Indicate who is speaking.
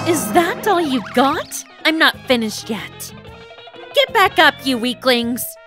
Speaker 1: Is that all you got? I'm not finished yet. Get back up, you weaklings!